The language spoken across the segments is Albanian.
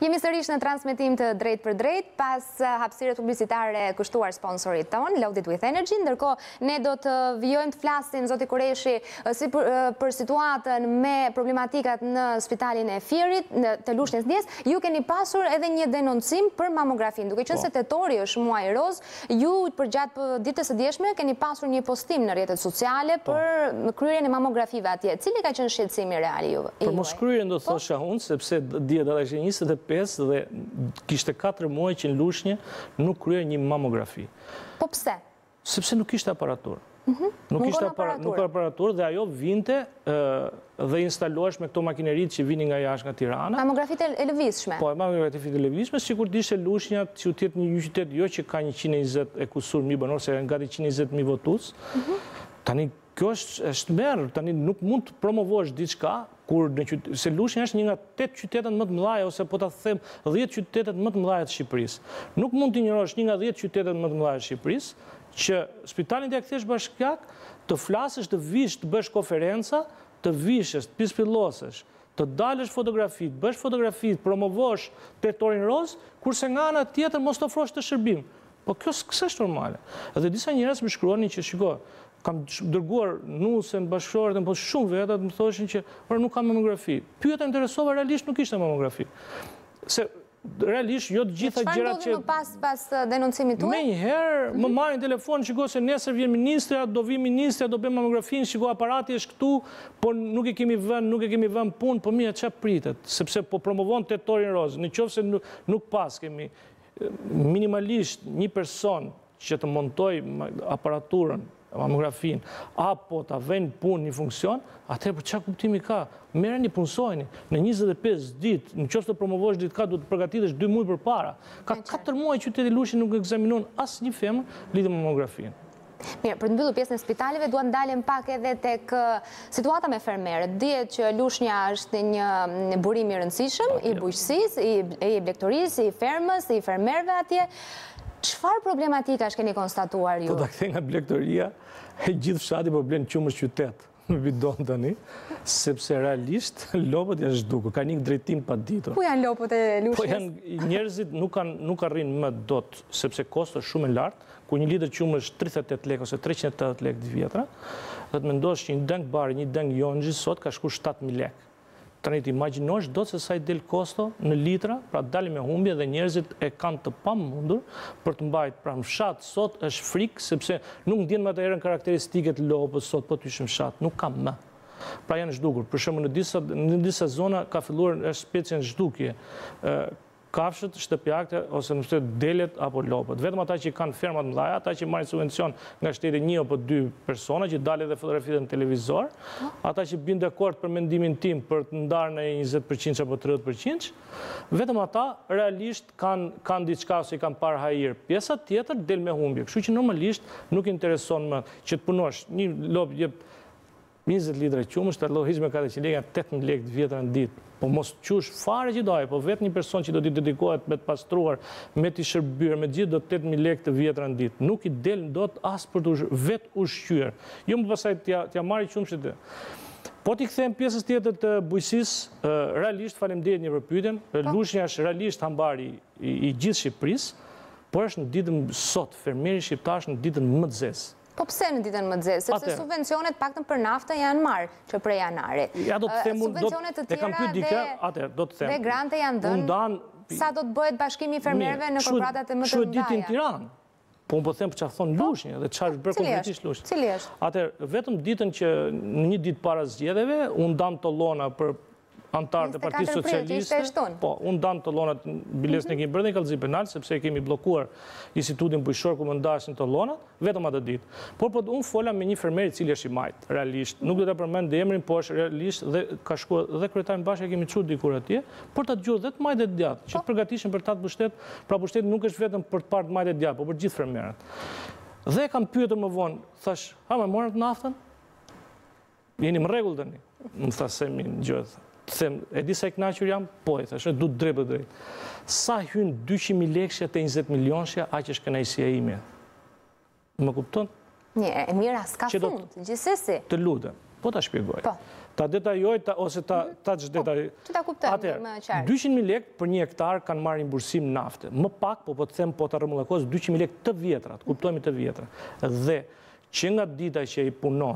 Jemi sërish në transmetim të drejt për drejt, pas hapësirës publicitare kushtuar sponsorit ton, Loaded with Energy, ndërkohë ne do të vijojmë të flasim, zoti Korreshi, si për situatën me problematikat në spitalin e Fierit, të Lushnjës Dijes. Ju keni pasur edhe një denoncim për mamografin, duke qenë se tetori është muaj roz, ju përgjatë ditës së djeshme keni pasur një postim në rrjetet sociale për kryerjen e mamografive atje. Cili ka qenë shqetësimi real i juaj? Për mos kryerjen do thosha unë, sepse dihet edhe ishte 25 dhe kishte 4 muaj që në Lushnjë nuk kryer një mamografi. Po pse? Sepse nuk kishte aparaturë. Nuk kishte aparaturë dhe ajo vinte dhe instalohesh me këto makinerit që vinin nga jashtë nga Tirana. Mamografit e lëvizshme. Po, mamografit e lëvizshme, sikur të ishte Lushnja që të jetë një qytet jo që ka 120 e kusur mijë banor, se nga 120.000 votues. Tani kjo është merë, tani nuk mund të promovosh diçka, se Lushnja është një nga 8 qytetet më të mëdha, ose po ta them 10 qytetet më të mëdha të Shqipërisë. Nuk mund të injorosh një nga 10 qytetet më të mëdha të Shqipërisë, që spitalin të kthesh bashkiak, të flasësh, të vish, të bësh konferenca, të vishësh, të pispillosesh, të dalësh fotografit, bësh fotografit, promovosh teritorin roz, kurse nga ana tjetër mos të ofrosh të shërbim. Po kjo s'është normale. Edhe disa njerëz më shkruanin që shiko, kam dërguar nusën, bashkëshorët, po shumë vetat më thoshin që nuk kam mamografi. Pyeta interesova, realisht nuk ishte mamografi. Se realisht jo të gjitha gjërat që... Çfarë ndodhi më pas denoncimit tuaj? Menjëherë më marrin telefon, shiko se nesër vjen ministra, do vi ministra, do bëjmë mamografin, shiko aparati është këtu, po nuk e kemi vënë punë, po mira çfarë pritet, sepse po promovon teritorin roz. Nëse nuk pas kemi minimalisht një person që të montoj aparaturën, mamografin, apo të vënë punë një funksion, atëherë për çfarë kuptimi ka? Merreni, punsojeni. Në 25 ditë, nëse të promovosh diçka, duhet të përgatitesh 2 muaj përpara. Ka 4 muaj qyteti Lushnjë nuk ekzaminon asnjë femër lidhur me mamografin. Mirë, për të mbyllur pjesën e spitaleve, duam ndalem pak edhe tek situata me fermerët. Dihet që Lushnja është një burim i rëndësishëm, i bujqësisë, i blektorisë, i fermës, i fermerëve atje. Çfarë problematikash keni konstatuar ju? Po ta kthej nga blektoria, gjithë fshati po blen qumësh qytet në bidon tani, sepse realisht lopët janë zhdukur, ka një drejtim pa ditur. Ku janë lopët e Lushnjës? Po janë njerëzit nuk arrin më dot, sepse kosto është shumë e lartë, ku një litër qumë është 38 lekë ose 380 lekë të vjetra, dhe të mendosh që një deng bari, një deng jonxhi sot ka shku 7.000 lekë. Tani të imagjinosh do të se sa i del kosto në litra, pra dalim me humbje dhe njerëzit e kanë të pamundur për të mbajt. Pra në fshat sot është frikë, sepse nuk ndjen më të erën karakteristiket lopës sot, po të ishëm fshat, nuk kam më. Pra janë zhdukur. Për shembull në disa zona ka filluar është specin zhdukje. Kafshët, shtëpiakte, ose nëse delet apo lopët. Vetëm ata që kanë fermat mëdha, ata që marrin subvencion nga shteti 1 apo 2 persona, që dalin dhe fotografitë në televizor, ata që bin dakord për mendimin tim për të ndarë në 20% apo 30%, vetëm ata realisht kanë diçka ose i kanë parë hajër. Pjesa tjetër del me humbje. Kështu që normalisht nuk intereson më që të punosh një lop jep 20 litra qumësh, të allohish me 400 lekë, 8.000 lekë të vjetra në ditë. Po mos qush fare që dojë, po vetë një person që do t'i dedikohet me të pastruar, me t'i shërbyer, me gjithë do 8.000 lekë të vjetra në ditë. Nuk i del dot as për të vetë ushqyer. Jo më pasaj t'ja marri qumëshit e. Po t'i kthejmë pjesës tjetër të bujqësisë, realisht faleminderit një për pyetjen, Lushnja është realisht hambari i gjithë Shqipërisë, por është në ditën sot, fermieri shqiptar është në ditën më të zezë. Po pse në ditën më të zezë? Sepse subvencionet paktën për naftë janë marrë që prej janari. Ja do të them unë, subvencionet të tjera dhe grante janë dhënë. Sa do të bëhet bashkimi i fermerëve në korporatat e më të mëdha? Shu ditë në Tiranë. Po unë po them për çfarë thon Lushnjë dhe çfarë bërë konkretisht Lushnjë. Cili është? Atëherë, vetëm ditën që në një ditë para zgjedhjeve, unë dam tollona për antarët e Partisë Socialiste. Po, unë dam tollonat, biles në kemi bërë dhe një kallëzi penal, sepse kemi blokuar institutin bujqësor ku më ndasin tollonat, vetëm atë ditë. Por unë fola me një fermer i cili është i majt, realisht. Nuk do ta përmend emrin, po është realisht dhe ka shkuar dhe kryetarin bashkë kemi çuar dikur atje, por ta dëgjoj dhe të majtë të djathtë, që të përgatiteshin për ta pushtet, pra pushteti nuk është vetëm për të parë të majtë të djathtë, por për gjithë fermerët. Dhe kam pyetur më vonë, thash, ha më morët naftën? Jeni në rregull tani? Më thasë mi gjë. Them, e di sa i kënaqur jam? Po, i thashë, du drejt për drejt. Sa hyn 200.000 lekëshja te 20 milionëshja, aq është kënaqësia ime. Më kupton? E mira, s'ka fund, gjithsesi. Të lutem, po ta shpjegoj. ta detajoj ose ta ç'detajoj. Që ta kuptojmë më qartë. 200.000 lekë për 1 hektar kanë marrë imbursim nafte. Më pak, po të them po të rrëmullakos, 200.000 lekë të vjetra, të kuptojmë të vjetra. Dhe që nga dita që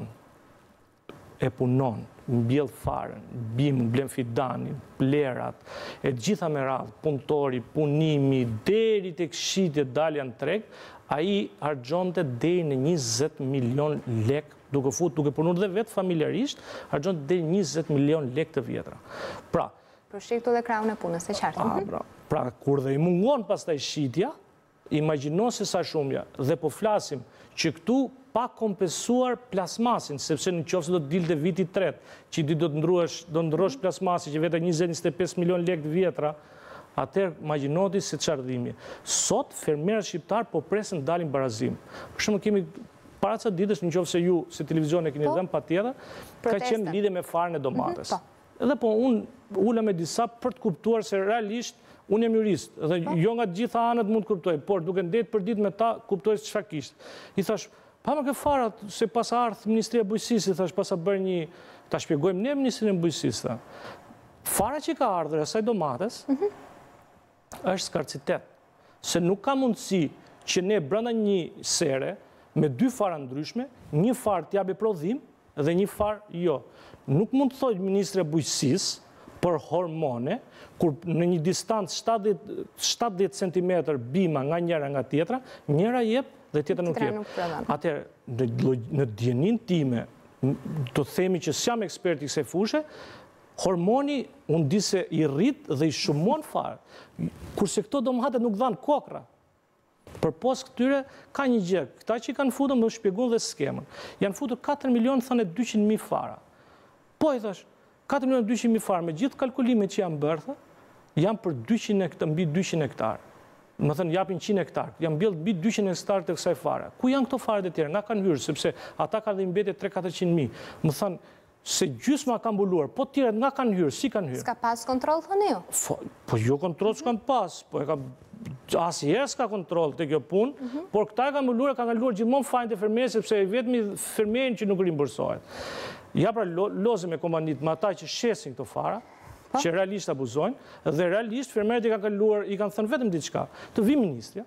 e punon, mbjell farën, bimë, blen fidanin, plerat, e gjitha me radhë, punëtori, punimi, deri të këshitje dalja në treg, a i hargjonte deri në 20 milion lekë, duke punur dhe vetë familjarisht, hargjonte deri 20 milion lekë të vjetra. Pra, për shiktu dhe kraun e punës, e qartë. Pra, kur dhe i mungon pastaj shitja, imagjino se sa shumja, dhe po flasim që këtu pa kompensuar plasmasin, sepse në qofë se do të dilte viti 3, që do të ndrosh plasmasin, që vete 20-25 milion lekë të vjetra, atër imagjinoti se çardhimi. Sot, fermerët shqiptar po presën dalin barazim. Për shumë kemi para ca ditësh në qofë se ju, si televizion e keni dhënë patjetër, ka qenë lidhje me farën e domates. Edhe po, unë ula me disa për të kuptuar se realisht unë jam jurist, dhe jo nga gjitha anët mund të kuptoj, por duke ndetë për ditë me ta, kuptoj se çfarë kishte. I thash, pa më ke farat, se pas ardhë Ministria e Bujqësisë, thash, pas a bërë një, ta shpjegojmë ne Ministrinë e Bujqësisë, fara që ka ardhur asaj domates, është skarcitet. Se nuk ka mundësi që ne brenda një sere, me 2 fara ndryshme, një farë t'japi prodhim dhe një farë jo. Nuk mund të thojë Ministri e Bujqësisë për hormone, kur në një distancë 70 cm bima nga njëra nga tjetra, njëra jep dhe tjetra nuk jep. Atëherë, në djenin time, të themi që s'jam ekspert i kësaj fushë, hormoni unë di se i rrit dhe i shumon farë. Kurse këto domate nuk dhanë kokra. Për pos këtyre ka një gjë. Këta që i kanë futur më shpjegull dhe skemën. Janë futur 4 milion, thënë 200.000 fara. Po i thash, 4 milion 200.000 fara, me gjithë kalkulimet që janë bërë, janë për mbi 200 hektarë. Më thënë, japin 100 hektarë, janë bjellë mbi 200 hektarë të kësaj fare. Ku janë këto fare të tjera? Nga kanë hyrë, sepse ata ka dhe imbete 300-400.000. Më thënë, se gjysma ka mbuluar, po tjera nga kanë hyrë, si kanë hyrë? S'ka pas kontrol, thënë ju? Po jo kontrol s'kan pas, po e ka asnjëherë s'ka kontrol të kjo punë, por këta e ka mbuluar, ka kaluar gjithmonë fajin të fermerë, sepse vetëmi fermerin që nuk rimbursohet. Ja pra lozëm e komandit me ata që shesin këto fara, që realisht abuzojnë, dhe realisht fermerët i kanë kaluar, i kanë thënë vetëm diçka, të vi ministrja,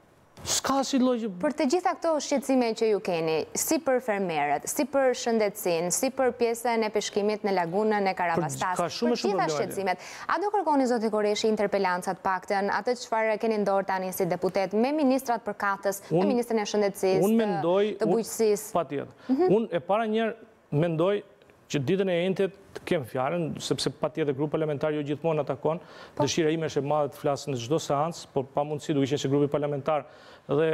s'ka si logje. Për të gjitha këto shqetësime që ju keni, si për fermerët, si për shëndetësinë, si për pjesën e peshkimit në lagunën e Karabastas, për gjitha shqetësimet, a do kërkoni zoti Korreshi interpelancat paktën, atë çfarë keni ndorë tani si deputet me ministrat përkatës, me ministrin e shëndetësisë, të bujqësisë? Patjetër. Unë e para njerë mendoj që ditën e entet të kem fjalën, sepse patjetër grupi parlamentar jo gjithmonë atakon, dëshira ime është e madhe të flas në çdo seancë, por pa mundësi duke qenë se grupi parlamentar dhe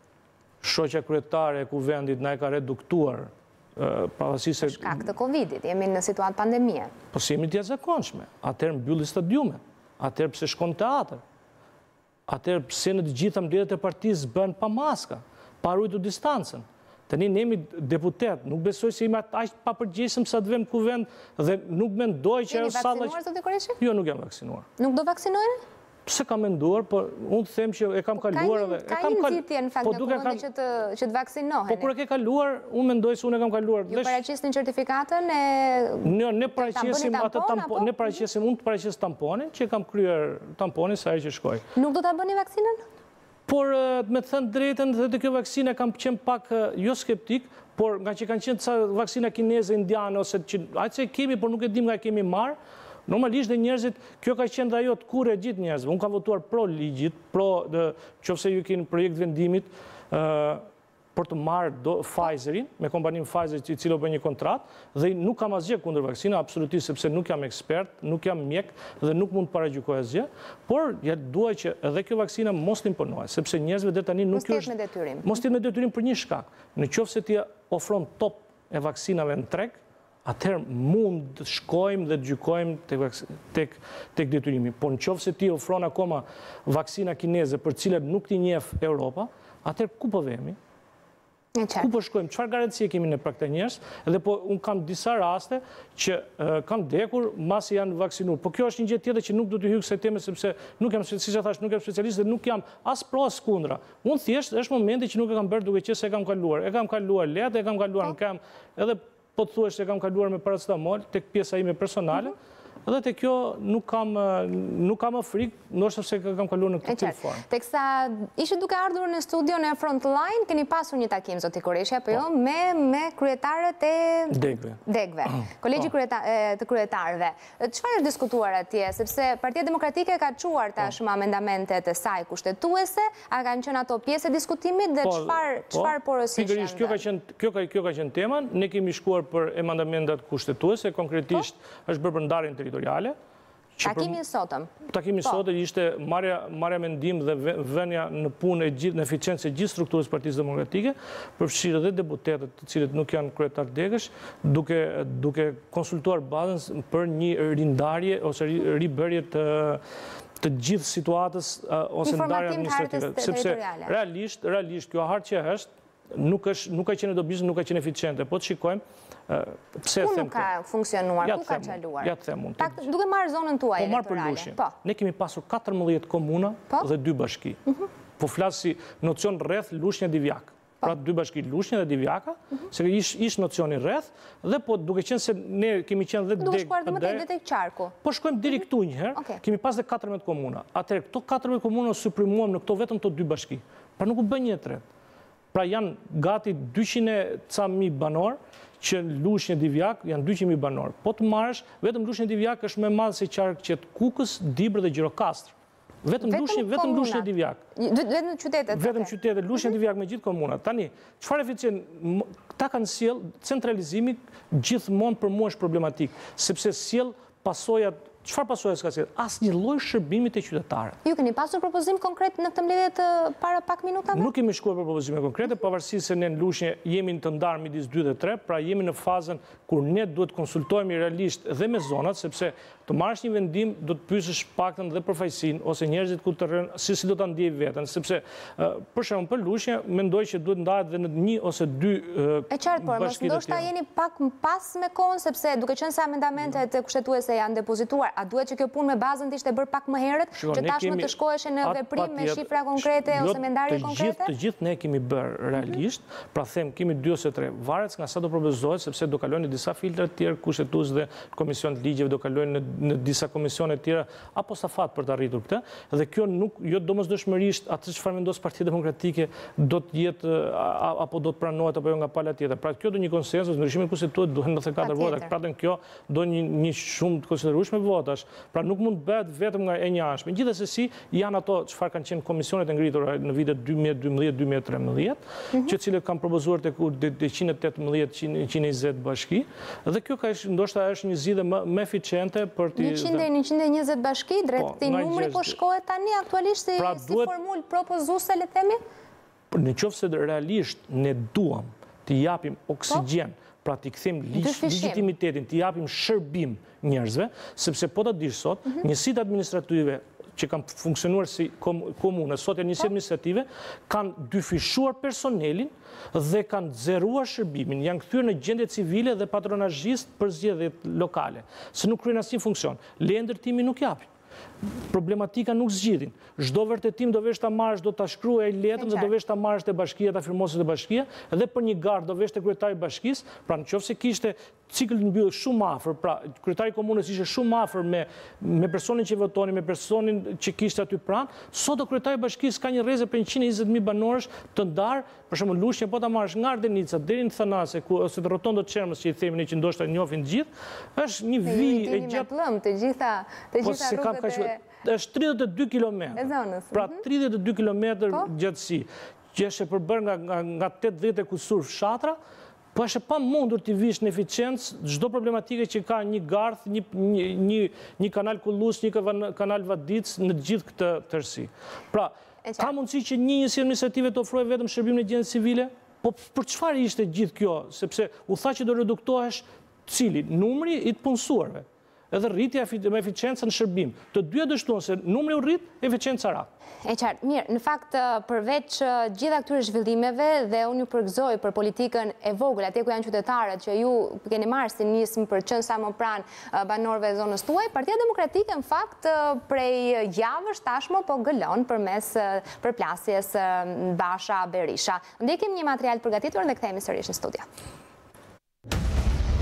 shoqja kryetare e kuvendit na e ka reduktuar pavarësisht se shkak të Covidit, jemi në situatë pandemie. Po si jemi të jashtëzakonshme. Atëherë mbylli stadiume, atëherë pse shkon teatr, atëherë pse në të gjitha mbledhjet e partisë bën pa maska, pa ruajtur distancën. Tani ne jemi deputet, nuk besoj se jemi aq papërgjegjshëm sa të vëmë kuvend dhe nuk mendoj që ajo salla. Jeni vaksinuar, zoti Korreshi? Jo, nuk jam vaksinuar. Nuk do vaksinoheni? Pse kam menduar, por unë them që e kam kaluar edhe ka një nxitje në fakt në kuvende që të vaksinoheni. Po kur e ke kaluar, unë mendoj se unë e kam kaluar. Ju paraqisni certifikatën e ne paraqesim atë tampon, ne paraqesim unë të paraqes tamponin, që kam kryer tamponin sa herë që shkoj. Nuk do ta bëni vaksinën? Por me thënë drejtën dhe të kjo vaksina kam qenë pak jo skeptik, por nga që kanë qenë ca vaksina kineze, indiane, ose që ajtë se kemi, por nuk e dim nga kemi marë, normalisht dhe njerëzit, kjo ka qenë dhe ajo të kure gjithë njerëzve. Unë kam votuar pro ligjit, pro qofse ju keni projekt vendimit, për të marrë Pfizerin, me kompaninë Pfizer që cilë bën një kontratë, dhe nuk kam asgjë kundër vaksina, absolutisht, sepse nuk jam ekspert, nuk jam mjek, dhe nuk mund të paragjykoj asgjë, por dua që edhe kjo vaksina mos të imponohet, sepse njerëzve deri tani nuk është... Mos të jetë me detyrim për një shkak. Në qoftë se ti ofron top e vaksinave në treg, atëherë mund të shkojmë dhe të gjykojmë tek detyrimi. Por në qoftë se ti ofron akoma vaksina kineze për cilat nuk ti njeh Europa, atëherë ku po vemi? Ku po shkojmë? Çfarë garancie kemi ne për këta njerëz? Edhe po un kam disa raste që kanë dekur masi janë vaksinuar. Po kjo është një gjë tjetër që nuk do të hyj kësaj teme sepse nuk jam, siç e thash, nuk jam specialist dhe nuk jam as pro as kundra. Un thjesht është momenti që nuk e kam bërë duke qenë se e kam kaluar. E kam kaluar lehtë, e kam kaluar në kam, edhe po të thuash se kam kaluar me paracetamol tek pjesa ime personale, dhe te kjo nuk kam më frikë, ndoshta se kam kaluar në këtë formë. Teksa ishte duke ardhur në studion e Frontline, keni pasur një takim, zoti Korreshi, apo jo, me kryetarët e degve, kolegji të kryetarëve. Çfarë është diskutuar atje? Sepse Partia Demokratike ka çuar tashmë amendamentet e saj kushtetuese, a kanë qenë ato pjesë e diskutimit dhe çfarë porosish janë? Pikërisht kjo ka qenë tema. Ne kemi shkuar për amendamentet kushtetuese, konkretisht është bërë për ndarjen territoriale. Takimi i sotëm. Takimi i sotëm ishte marrja mendim dhe vënia në punë në eficiencë e gjithë strukturës Partisë Demokratike, përfshirë dhe deputetët të cilët nuk janë kryetar degësh, duke konsultuar bazën për një rindarje ose ribërje të gjithë situatës ose ndarje administrative. Sepse realisht kjo hartë që është, nuk ka qenë dobishme, nuk ka qenë eficiente, po të shikojmë pse ku nuk ka funksionuar, ku ka qaluar? Ja të them unë. Duke marrë zonën tuaj elektorale. Po marrë për Lushnjë. Ne kemi pasur 14 komuna dhe 2 bashki. Po flas si nocion rreth Lushnja Divjak. Pra 2 bashki Lushnja dhe Divjaka, se ish nocioni rreth, dhe po duke qenë se ne kemi qenë dhe duke shkuar dhe më tej dhe tek qarku. Po shkojmë deri këtu një herë, kemi pas dhe 14 komuna. Atëherë këto 14 komuna suprimuam në këto vetëm të 2 bashki. Pra nuk u bën një tret. Pra janë gati 200.000 banor, që Lushnjë Divjak janë 200.000 banor. Po të marrësh, vetëm Lushnjë Divjak është më madh se qarqet Kukës, Dibrë dhe Gjirokastër. Vetëm Lushnjë Divjak. Vetëm qytetet. Vetëm qytetet, Lushnjë Divjak me gjithë komunat. Tani, çfarë eficient, ta kanë sjell centralizimi gjithmonë për mua është problematik, sepse sjell pasojat. Çfarë pasojë s'ka sjell? Asnjë lloj shërbimi te qytetarët. Ju keni pasur propozim konkret në këtë mbledhje të para pak minutave? Nuk kemi shkuar për propozime konkrete, pavarësisht se ne në Lushnjë jemi të ndarë midis 2 dhe 3, pra jemi në fazën kur ne duhet konsultohemi realisht dhe me zonat, sepse të marrësh një vendim do të pyesësh paktën dhe përfaqësinë ose njerëzit ku të rënë, si do ta ndiej veten, sepse për shembull për Lushnjë mendoj që duhet ndahet dhe në 1 ose 2 E qartë, por mos ndoshta jeni pak pas me kohën, sepse duke qenë se amendamentet kushtetuese janë depozituar, a duhet që kjo punë me bazën të ishte bërë pak më herët, që tashmë të shkoheshe në veprim me shifra konkrete ose me ndarje konkrete? Të gjithë ne kemi bërë realisht, pra them kemi 2 ose 3, varet nga sa do propozohet, sepse do kalojnë në disa filtra të tjerë kushtetues dhe komision të ligjeve, do kalojnë në disa komisione të tjera apo safat për të arritur këtë, dhe kjo nuk jo domosdoshmërisht atë çfarë vendos Partia Demokratike do të jetë apo do të pranohet apo jo nga pala tjetër. Pra kjo do një konsensus, ndryshimin kushtetut duhen 94 vota, pra kjo do një shumë të konsiderueshme votash. Pra nuk mund të bëhet vetëm nga e njëanshme. Gjithsesi janë ato çfarë kanë qenë komisionet e ngritura në vitet 2012-2013, që cilët kanë propozuar tek 118-120 bashki, dhe kjo ka ndoshta është një zgjidhje më eficiente për të 100-120 bashki, drejt këtij numri po shkohet tani aktualisht si formulë propozuese, le të themi? Në qoftë se realisht ne duam të japim oksigjen, pra t'i kthejmë legitimitetin, t'i japim shërbim njerëzve, sepse po ta dish sot, njësitë administrative që kanë funksionuar si komune, sot janë njësi administrative, kanë dyfishuar personelin dhe kanë zeruar shërbimin, janë kthyer në gjendje civile dhe patronazhist për zgjedhjet lokale, se nuk kryen asnjë funksion. Le ndërtimi nuk japin. Problematika nuk zgjidhin. Çdo vërtetim do vesh ta marrësh, do ta shkruaj letën dhe do vesh ta marrësh te bashkia, ta firmosh te bashkia, dhe për një gardë do vesh te kryetari i bashkisë, pra nëse kishte cikël të mbyllur shumë afër, pra kryetari i komunës ishte shumë afër me personin që votonin, me personin që kishte aty pranë, sot do kryetari i bashkisë ka një rrezë për 120.000 banorësh të ndarë, për shembull Lushnjë po ta marrësh nga Ardenica deri në Thanase ose te Rotondo të Çermës që i themi ne që ndoshta njohin të gjithë, është një vijë e gjatë të gjitha rrugët është 32 kilometër. Pra 32 kilometër gjatësi, që është e përbërë nga 80 e kusur fshatra, po është pa mundur t'i vish në eficiencë çdo problematike që ka një garth, një kanal kullus, një kanal vadic në gjithë këtë tërësi. Pra, ka mundësi që një njësi administrative të ofrojë vetëm shërbim në gjendje civile? Po për çfarë ishte gjithë kjo? Sepse u tha që do reduktohesh cili? Numri i të punësuarve. Edhe rritja me eficiencën në shërbim. Të dyja dështuan se numri u rrit, eficienca ra. E qartë, mirë, në fakt përveç gjitha këtyre zhvillimeve dhe unë ju përgëzoj për politikën e vogël, atje ku janë qytetarët që ju keni marrë si nismë për qenë sa më pranë banorëve e zonës tuaj, Partia Demokratike në fakt prej javësh tashmë po gëlon përmes përplasjes Basha Berisha. Ndjekim një material përgatitur dhe kthehemi sërish në studio.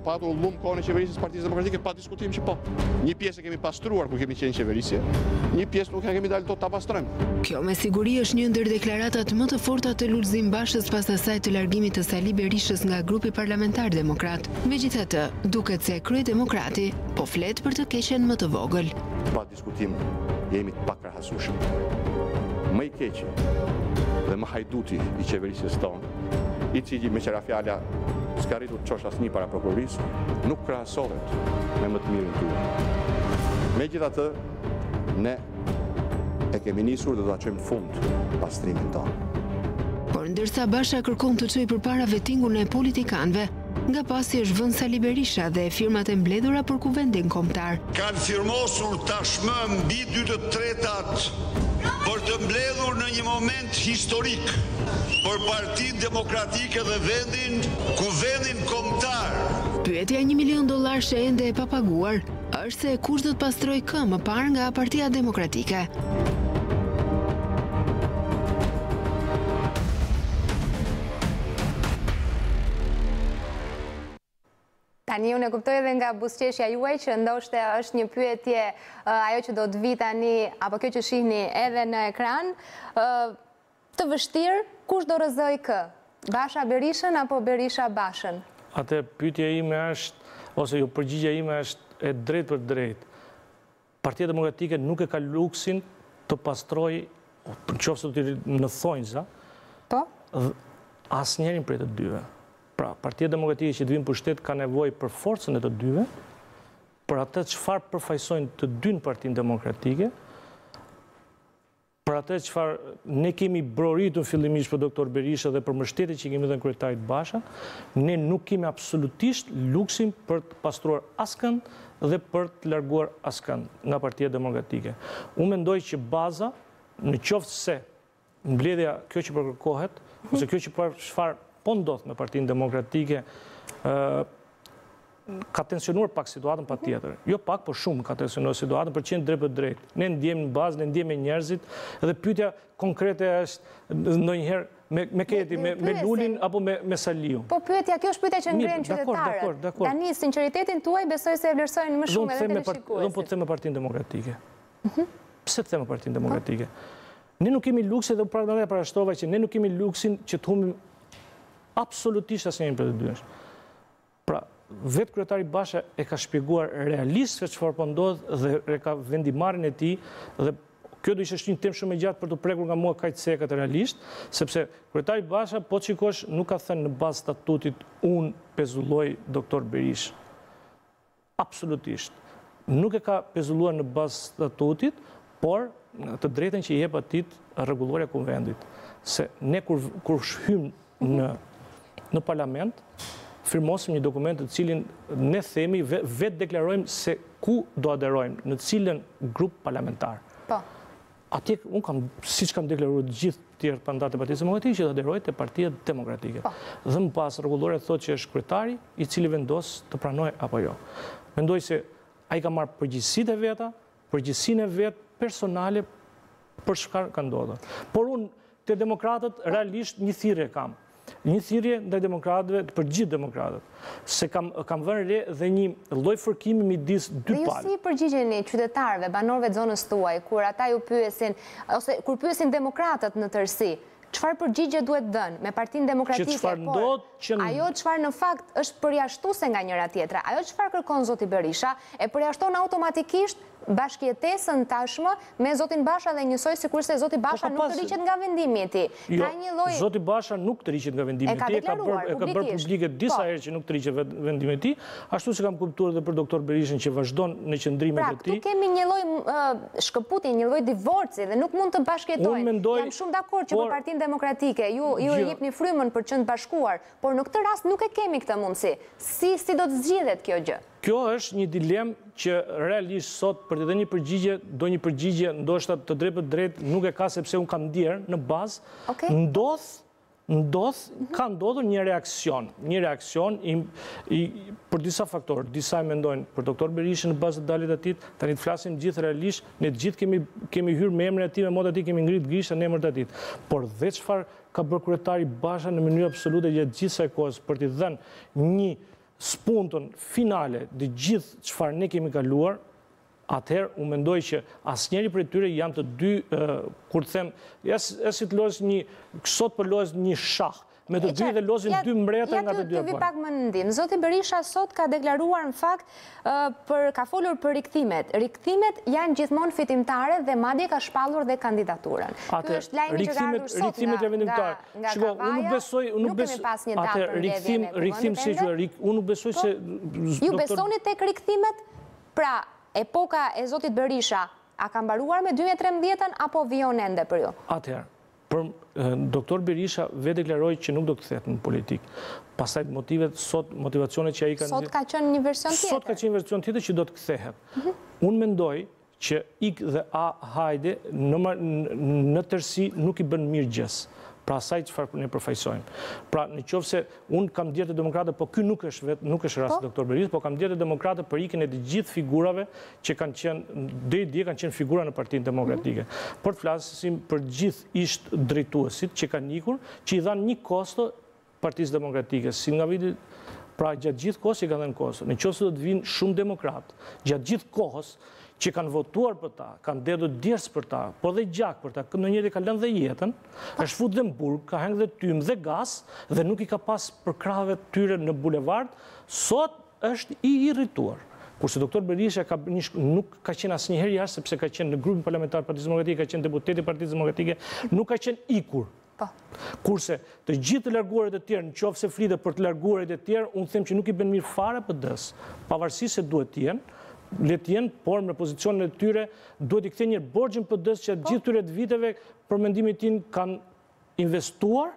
patur lumë kohën e qeverisjes Partisë Demokratike, pa diskutim që po. Një pjesë e kemi pastruar kur kemi qenë qeverisje, një pjesë nuk kemi dalë dot ta pastrojmë. Kjo me siguri është një ndër deklaratat më të forta të Lulzim Bashës pas asaj të largimit të Sali Berishës nga grupi parlamentar demokrat. Megjithatë, duket se kryedemokrati po flet për të keqen më të vogël. Pa diskutim jemi të pakrahasueshëm. Më i keqi dhe më hajduti i qeverisjes tonë, i cili me qëra fjala s'ka rritur të qosh asnjë para prokurorisë, nuk krahasohet me më të mirën tuaj. Megjithatë, ne e kemi nisur dhe do ta çojmë në fund pastrimin tonë. Por ndërsa Basha kërkon të çojë përpara vettingun e politikanëve, nga pasi është vënë Sali Berisha dhe firmat e mbledhura për kuvendin kombëtar. Kanë firmosur tashmë mbi 2/3 për të mbledhur në një moment historik për Partinë Demokratike dhe kuvendin kombëtar. Pyetja $1 milion që ende e papaguar është se kush do të pastrojë kë më parë nga Partia Demokratike. Tani unë e kuptoj edhe nga buzëqeshja juaj që ndoshta është një pyetje ajo që do të vi tani apo kjo që shihni edhe në ekran, të vështirë, kush do rrëzoj kë? Basha Berishën apo Berisha Bashën? Atë pyetja ime është, ose jo përgjigjja ime është e drejtë për drejtë. Partia Demokratike nuk e ka luksin të pastrojë, nëse do të në thonjza, po? Asnjërin prej të dyve. Pra, Partia Demokratike që të vinë për shtet ka nevojë për forcën e të dyve, për atë çfarë përfaqësojnë të dy në Partinë Demokratike, për atë çfarë ne kemi broritur fillimisht për doktor Berisha dhe për mbështetjet që kemi dhënë kryetarit Basha, ne nuk kemi absolutisht luksin për të pastruar askënd dhe për të larguar askënd nga Partia Demokratike. Unë mendoj që baza, në qoftë se mbledhja kjo që përkërkohet, ose kjo që çfarë po ndodh me Partinë Demokratike, ka tensionuar pak situatën patjetër. Jo pak, por shumë ka tensionuar situatën për qenë drejt për drejt. Ne ndjejmë në bazë, ne ndjejmë me njerëzit, dhe pyetja konkrete është ndonjëherë me Keti, me Lulin apo me Saliu. Po pyetja, kjo është pyetja që ngren qytetarët. Tani sinqeritetin tuaj besoj se e vlerësojnë më shumë edhe televizionistët. Unë po të them me Partinë Demokratike. Pse të them me Partinë Demokratike? Ne nuk kemi luksin, dhe prandaj parashtrova që ne nuk kemi luksin që të humbim absolutisht asnjërin për të dysh. Pra, vetë kryetari Basha e ka shpjeguar realisht se çfarë po ndodh dhe ka vendimarrjen e tij, dhe kjo do ishte një temë shumë e gjatë për të prekur nga mua kaq sekat realisht, sepse kryetari Basha, po shikosh, nuk ka thënë në bazë statutit unë pezulloj doktor Berish. Absolutisht. Nuk e ka pezulluar në bazë statutit, por të drejtën që i jep atij rregulloria e kuvendit. Se ne kur shhym në parlament, firmosim një dokument të cilin ne themi, vetë deklarojmë se ku do aderojmë, në cilën grup parlamentar. Po. Atje, unë kam, siç kam deklaruar gjithë tjerë kandidatë e Partisë Demokratike, që do aderojë te Partia Demokratike. Po. Dhe më pas rregulloria thotë që është kryetari i cili vendos të pranojë apo jo. Mendoj se ai ka marrë përgjegjësitë e veta, përgjegjësinë e vet personale për çfarë ka ndodhur. Por unë te demokratët realisht një thirrje kam. Një thirrje ndaj demokratëve, për gjithë demokratët, se kam vënë re dhe një lloj fërkimi midis dy palë. Dhe ju si përgjigjeni qytetarëve, banorëve të zonës tuaj, kur ata ju pyesin, ose kur pyesin demokratët në tërësi, çfarë përgjigje duhet dhënë me Partinë Demokratike? Ajo çfarë në fakt është përjashtuese nga njëra tjetra, ajo çfarë kërkon zoti Berisha, e përjashton automatikisht bashkëjetesën tashmë me zotin Basha dhe njësoj sikurse zoti Basha nuk të riqet nga vendimi i tij. Jo, zoti Basha nuk të riqet nga vendimi i tij, e ka bërë publike disa herë që nuk të riqet vendimi i tij, ashtu si kam kuptuar edhe për doktor Berishën që vazhdon në qëndrimet e tij. Pra, këtu kemi një lloj shkëputje, një lloj divorci dhe nuk mund të bashkëjetojnë. Jam shumë dakord që për Partinë Demokratike ju e jepni frymën për të bashkuar, por në këtë rast nuk e kemi këtë mundësi. Si do të zgjidhet kjo gjë? Kjo është një dilemë që realisht sot për të dhënë një përgjigje, do një përgjigje ndoshta të drejtë për drejtë nuk e ka, sepse unë kam ndier në bazë, ka ndodhur një reakcion për disa faktorë. Disa mendojnë për doktor Berishën në bazë të daljet e tij, tani të flasim gjithë realisht, ne të gjithë kemi hyrë me emrin e tij, me modat e tij, kemi ngrit gishta në emrin e tij. Por dhe çfarë ka bërë kryetari Basha në mënyrë absolute gjatë gjithë kësaj kohës për t'i dhënë një spuntën finale dhe gjithë çfarë ne kemi kaluar, atëherë unë mendoj që asnjëri prej tyre janë të dy, kur të them, si të lozë një, sot për lozë një shah, me të dy dhe lozin dy mbreta nga të dy. Ja të vi pak më në ndim. Zoti Berisha sot ka deklaruar në fakt, ka folur për rikthimet. Rikthimet janë gjithmonë fitimtare dhe madje ka shpallur dhe kandidaturën. Ky është lajmi që ka ardhur sot nga Kavaja. Nuk kemi pas një datë për mbledhjen e kuvendit. Unë nuk besoj se... Ju besoni tek rikthimet? Pra, epoka e Zotit Berisha a ka mbaruar me 2013 apo vijon ende për ju? Atëherë, doktor Berisha vetë deklaroi që nuk do të kthehet në politikë. Pastaj motivet sot, motivacionet që ai kanë... Sot ka qenë një version tjetër. Sot ka qenë një version tjetër që do të kthehet. Unë mendoj që ik dhe a hajde në tërësi nuk i bën mirë gjës. Pra asaj çfarë ne përfaqësojmë. Pra në qoftë se unë kam ndjerë të demokratët, po ky nuk është rasti doktor Berisha, po kam ndjerë të demokratët për ikjen e të gjithë figurave që kanë qenë deri dje kanë qenë figura në Partinë Demokratike. Por të flasim për gjithë ish drejtuesit që kanë ikur, që i dhanë një kosto Partisë Demokratike, si nga viti. Pra gjatë gjithë kohës i kanë dhënë kosto. Në qoftë se do të vinë shumë demokratë, gjatë gjithë kohës që kanë votuar për ta, kanë dhënë djers për ta, po dhe gjak për ta, ndonjëri ka lënë dhe jetën, është futur në burg, ka hëngë dhe tym dhe gaz dhe nuk i ka pas për krahëve tyre në bulevard, sot është i irrituar. Kurse doktor Berisha nuk ka qenë asnjëherë jashtë, sepse ka qenë në grupin parlamentar të Partisë Demokratike, ka qenë deputeti i Partisë Demokratike, nuk ka qenë ikur. Kurse të gjithë të larguarit e tjerë, në qoftë se flitet për të larguarit e tjerë, unë them që nuk i bën mirë fare PD-s, pavarësisht se duhet të jenë, le të jenë, por me pozicionin e tyre duhet i kthejnë një borxhin PD-s që gjithë këtyre viteve për mendimin tim kanë investuar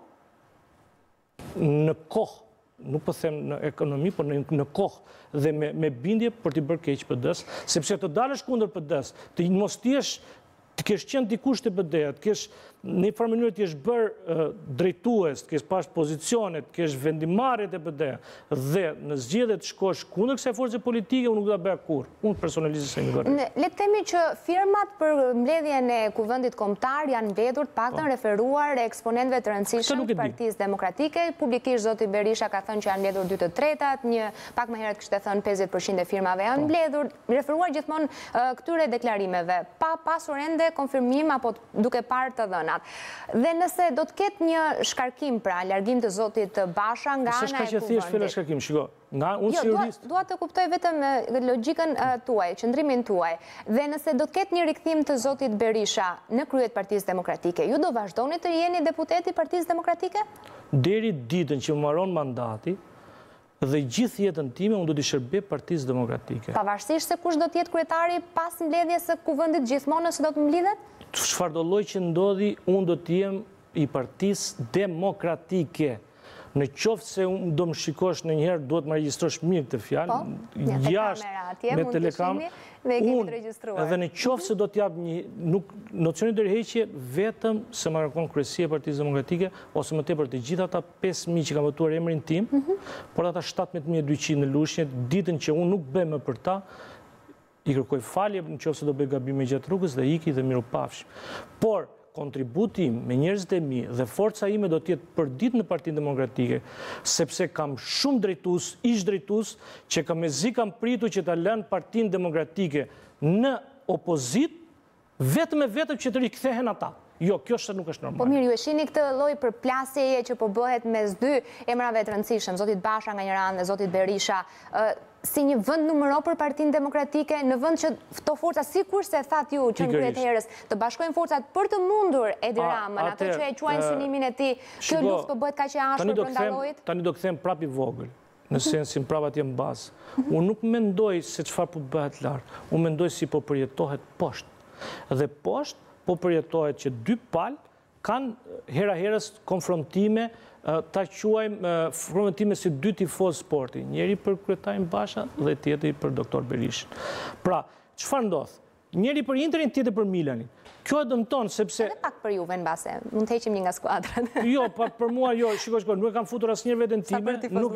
në kohë, nuk po them në ekonomi, por në kohë dhe me bindje për t'i bërë keq PD-s, sepse të dalësh kundër PD-s, të mos të kesh qenë dikush të PD-ja, të kesh në një farë mënyrë të kesh bërë drejtues, të kesh pas pozicionet, të kesh vendimarrjet e PD-ja dhe në zgjedhje të shkosh kundër kësaj force politike, unë nuk do ta bëja kurrë. Unë personalisht se nuk do. Le të themi që firmat për mbledhjen e kuvendit kombëtar janë mbledhur të paktën referuar eksponentëve të rëndësishëm të Partisë Demokratike. Publikisht zoti Berisha ka thënë që janë mbledhur 2/3, një pak më herët kishte thënë 50% e firmave janë mbledhur, referuar gjithmonë këtyre deklarimeve, pa pasur ende konfirmim apo duke parë të dhënat. Dhe nëse do të ketë një shkarkim, pra largim të zotit Basha nga ana e kuvendit. S'ka që thjesht fillë shkarkim, shiko. Dua të kuptoj vetëm logjikën tuaj, qëndrimin tuaj. Dhe nëse do të ketë një rikthim të zotit Berisha në krye të Partisë Demokratike, ju do vazhdoni të jeni deputeti i Partisë Demokratike? Deri ditën që më mbaron mandati, dhe gjithë jetën time unë do t'i shërbej Partisë Demokratike. Pavarësisht se kush do të jetë kryetari pas mbledhjes së kuvendit gjithmonë nëse do të mbledhet? Çfarë do lloj që ndodhi, unë do të jem i Partisë Demokratike. Në qoftë se unë do më shikosh në njëherë, duhet më regjistrosh mirë këtë fjalë, jashtë me telekam, edhe në qoftë se do t'jap një, nocioni ndërheqje vetëm se më kërkon kryesia e Partisë Demokratike, ose më tepër të gjithë ata 5.000 që kanë votuar emrin tim, por ata 17.200 në lushnjë, ditën që unë nuk bëj më për ta, i kërkoj falje në qoftë se do bëj gabime gjatë rrugës dhe iki dhe mirupafshim. Por kontributi im me njerëzit e mi dhe forca ime do t'jetë për ditë në Partinë Demokratike, sepse kam shumë drejtues, ish drejtues, që kam pritur që ta lënë Partinë Demokratike në opozit, vetëm që të rikthehen ata. Jo, kjo nuk është normal. Po mirë, ju e shihni këtë lloj përplasjeje që po bëhet mes dy emrave të rëndësishëm, zotit Basha nga njëra anë dhe zotit Berisha, si një vend numëro për Partinë Demokratike, në vend që këto forca, sikur se thatë ju që në kryet herës, të bashkojnë forcat për të mundur Edi Ramën, ato që e quajnë synimin e tij, kjo luftë po bëhet kaq e ashpër brenda llojit. Tani do kthehem prapë i vogël, në sensin prapë atje në bazë. Unë nuk mendoj se çfarë po bëhet lart, unë mendoj si po përjetohet poshtë. Dhe poshtë po përjetohet që dy palë kanë hera herës konfrontime, ta quajmë konfrontime si dy tifoz sporti, njëri për kryetarin Basha dhe tjetri për doktor Berishën. Pra, çfarë ndodh? Njëri për Interin, tjetri për Milanin. Kjo e dëmton sepse... Edhe pak për Juve në base, mund të heqim një nga skuadrat. Jo, për mua jo, shiko, nuk e kam futur asnjëherë veten time,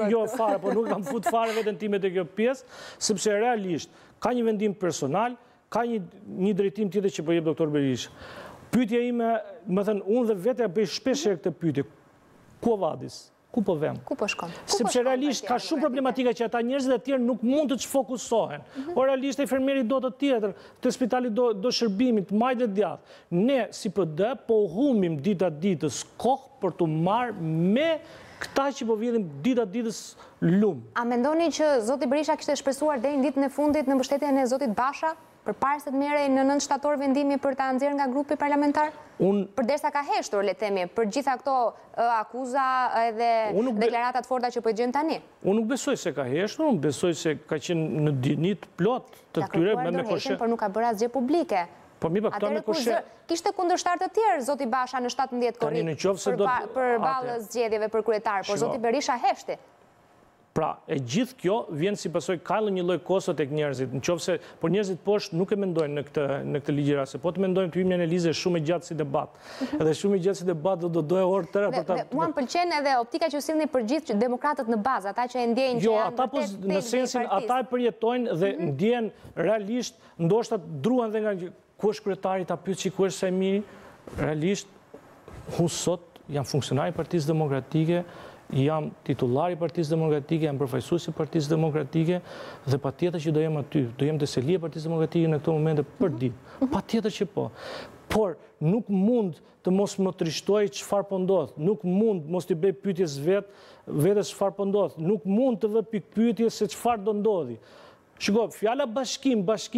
nuk kam futur fare veten time te kjo pjesë, sepse realisht ka një vendim personal, ka një drejtim tjetër që po jep doktor Berisha. Pyetja ime, më thënë, unë dhe vetë ja bëj shpesh këtë pyetje. Ku vadis? ku po vëm? Ku po shkon? Sepse realisht ka shumë problematika që ata njerëzit e tjerë nuk mund të çfokusohen. O realisht infermieri do të tjetër, të spitali do shërbimit, majtë dhe djathtë. Ne si PD po humim dita ditës kohë për të marrë me këta që po vjedhin dita ditës lumë. A mendoni që zoti Berisha kishte shpresuar deri në ditën e fundit në mbështetjen e zotit Basha? Përpara se të merrej në 9 shtator vendimi për ta nxjerrë nga grupi parlamentar? Përderisa ka heshtur, le të themi, për gjitha këto akuza edhe deklaratat forta që po i gjejmë tani. Unë nuk besoj se ka heshtur, unë besoj se ka qenë në dinit plot të tyre me Korreshi. Por nuk ka bërë asgjë publike. Po mi pa këto me Korreshi. Kishte kundërshtar të tjerë zoti Basha në 17 korrik përballë zgjedhjeve për kryetar, por zoti Berisha heshti. Pra, e gjithë kjo vjen si pasoj kallë një lloj kosto tek njerëzit, nëse por njerëzit poshtë nuk e mendojnë në këtë ligjëratësi, po të mendojnë të hyjmë në analizë shumë e gjatë si debat. Edhe shumë e gjatë si debat do doje orë tëra për ta. Mua më pëlqen edhe optika që sillni për gjithë demokratët në bazë, ata që e ndjejnë që janë ata po në sensin ata e përjetojnë dhe ndjen realisht, ndoshta druan dhe nga ku është kryetari ta pyet si ku është sa i miri, realisht unë sot jam funksionari i Partisë Demokratike. Jam titulari i Partisë Demokratike, jam përfaqësuesi i Partisë Demokratike dhe patjetër që do jem aty, do jem te selia e Partisë Demokratike në këto momente për ditë. Patjetër që po. Por nuk mund të mos më trishtoj çfarë po ndodh, nuk mund mos t'i bëj pyetjes vetes çfarë po ndodh, nuk mund të vë pikpyetje se çfarë do ndodhi. Shiko, fjala bashkim,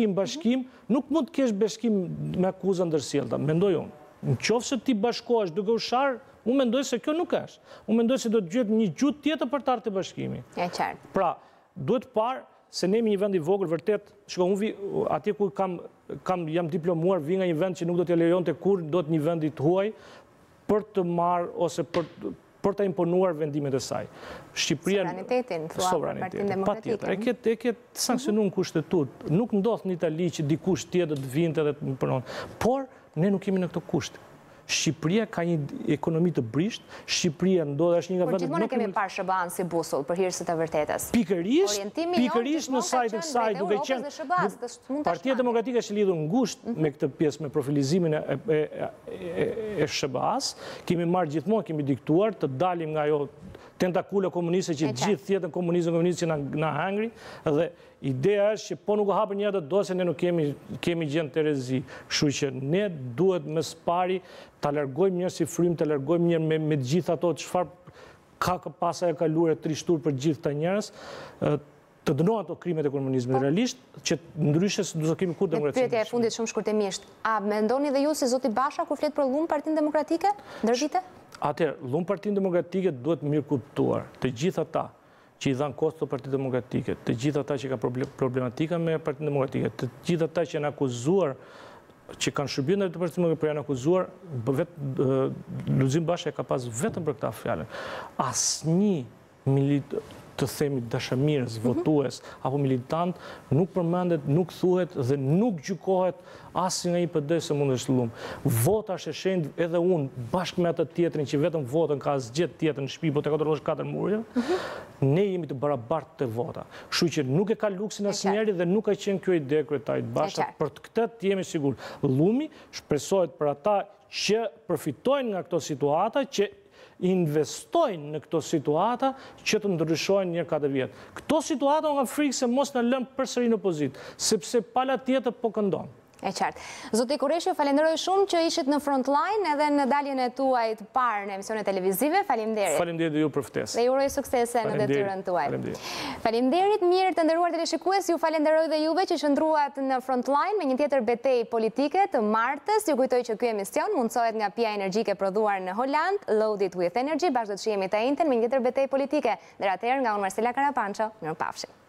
nuk mund të kesh bashkim me akuzën ndërsjellta, mendoj unë. Nëse ti bashkohesh duke u sharë, unë mendoj se kjo nuk është. Unë mendoj se do të gjetë një gjuhë tjetër për të ardhur te bashkimi. E qartë. Pra, duhet parë se ne jemi një vend i vogël vërtet. Shiko, unë atje ku jam diplomuar, vi nga një vend që nuk do t'ja lejonte kurrë, do të një vend i huaj për të marrë ose për ta imponuar vendimet e saj. Shqipëria sovranitetin, thua për Partinë Demokratike. Patjetër, e ketë sanksionuar në kushtetut. Nuk ndodh në Itali që dikush tjetër të vinte dhe të imponon. Por ne nuk jemi në këto kushte. Shqipëria ka një ekonomi të brisht, Shqipëria është një nga vendet. Por gjithmonë kemi parë SBA-n si busull për hir të vërtetës. Pikërisht në sajtë të saj duke qenë Partia Demokratike është lidhur ngushtë me këtë pjesë me profilizimin e SBA-s. Kemi marrë gjithmonë, kemi diktuar të dalim nga ajo tentakula komuniste që gjithë tjetën komunizëm që na hangri dhe ideja është që po nuk o hapën një atë dosje, ne nuk kemi gjendë të rezi. Kështu që ne duhet më së pari ta largojmë njerëz si frym, ta largojmë njerëz me gjithë ato çfarë ka pasaj e kaluar e trishtur për gjithë këta njerëz, të dënohen ato krimet e komunizmit realisht, që ndryshe do të kemi kur demokracinë. Pyetja e fundit shumë shkurtimisht. A mendoni dhe ju se zoti Basha kur flet për llumë Partinë Demokratike ndër vite? Atëherë, llumë Partinë Demokratike duhet mirë kuptuar. Të gjithë ata që i dhanë kosto Partinë Demokratike, të gjithë ata që ka problematika me Partinë Demokratike, të gjithë ata që janë akuzuar, që kanë shërbyer ndaj Partisë Demokratike, por janë akuzuar, Lulzim Basha e ka pas vetëm për këtë fjalë. Asnjë të themi dashamirës, votues apo militant nuk përmendet, nuk thuhet dhe nuk gjykohet asnjë nga PD se mund të shëllum. Vota është e shenjtë, edhe unë bashkë me atë tjetrin që vetëm votën ka zgjedh tjetër në shtëpi, po të kontrollosh 4 murë, ne jemi të barabartë te vota. Kështu që nuk e ka luksin asnjëri dhe nuk ka qenë kjo ide kryetarit Basha. Për këtë të jemi sigur. Llumi shpresohet për ata që përfitojnë nga këto situata, që investojnë në këto situata që të ndryshojnë një 4 vjetë. Këto situata nga frikë se mos në lëmë përsëri në pozitë, sepse pala tjetër po këndon. E qartë. Zoti Korreshi, falenderoj shumë që ishit në frontline edhe në daljen e tuaj të parë në emisione televizive. Faleminderit. Faleminderit dhe ju për ftesë. Dhe ju uroj suksese në detyrën tuaj. Faleminderit, mirë të nderuar teleshikues, ju falenderoj dhe juve që qëndruat në frontline me një tjetër betejë politike të martës. Ju kujtoj që ky emision mundsohet nga pija energjike prodhuar në Holand, Loaded with Energy, bashkë do të shihemi të njëjtën me një tjetër betejë politike. Deri atëherë nga unë Marcela Karapanço, mirupafshim.